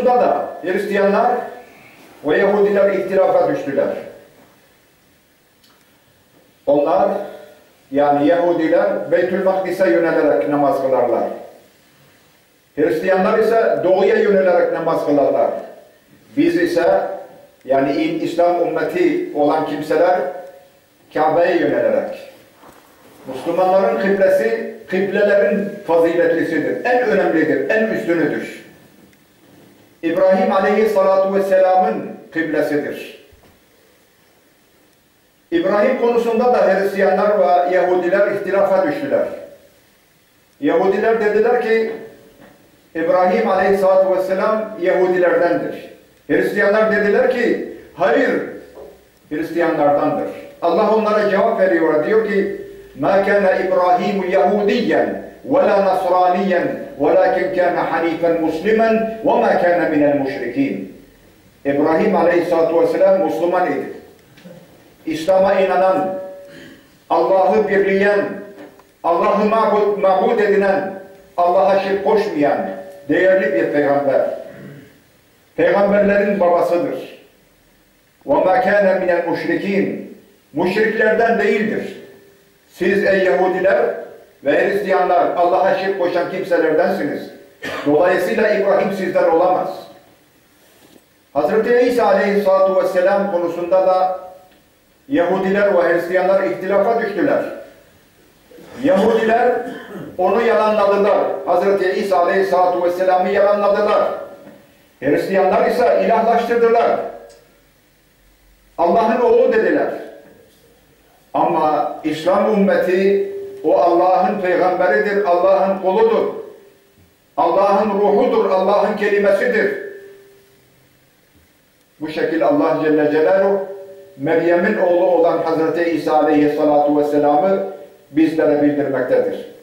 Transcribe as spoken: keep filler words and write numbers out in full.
konusunda da Hristiyanlar ve Yahudiler ihtilafa düştüler. Onlar, yani Yahudiler Beytül Makdis'e yönelerek namaz kılarlar. Hristiyanlar ise doğuya yönelerek namaz kılarlar. Biz ise, yani İslam ümmeti olan kimseler Kabe'ye yönelerek. Müslümanların kıblesi, kıblelerin faziletlisidir. En önemlidir, en üstünüdür. İbrahim Aleyhissalatu Vesselam'ın kıblesidir. İbrahim konusunda da Hristiyanlar ve Yahudiler ihtilafa düştüler. Yahudiler dediler ki, İbrahim Aleyhissalatu Vesselam Yahudilerdendir. Hristiyanlar dediler ki, hayır, Hristiyanlardandır. Allah onlara cevap veriyor, diyor ki, مَا كَانَ إِبْرَاهِيمُ يَهُودِيًّا وَلَا نَصْرَانِيًّا وَلَكِنْ كَانَ حَنِيفًا مُسْلِمًا وَمَا كَانَ مِنَ الْمُشْرِكِينَ. İbrahim Aleyhissalatu Vesselam Müslüman idi. İslam'a inanan, Allah'ı birleyen, Allah'ı mabud, mabud edinen, Allah'a şirk koşmayan değerli bir peygamber. Peygamberlerin babasıdır. وَمَا كَانَ مِنَ الْمُشْرِكِينَ. Müşriklerden değildir. Siz ey Yahudiler ve Hristiyanlar Allah'a şirk koşan kimselerdensiniz. Dolayısıyla İbrahim sizden olamaz. Hazreti İsa Aleyhissalatu Vesselam konusunda da Yahudiler ve Hristiyanlar ihtilafa düştüler. Yahudiler onu yalanladılar. Hazreti İsa Aleyhissalatu Vesselam'ı yalanladılar. Hristiyanlar ise ilahlaştırdılar. Allah'ın oğlu dediler. Ama İslam ümmeti o Allah'ın peygamberidir, Allah'ın kuludur. Allah'ın ruhudur, Allah'ın kelimesidir. Bu şekilde Allah Celle Celaluhu Meryem'in oğlu olan Hazreti İsa Aleyhissalatu Vesselam'ı bizlere bildirmektedir.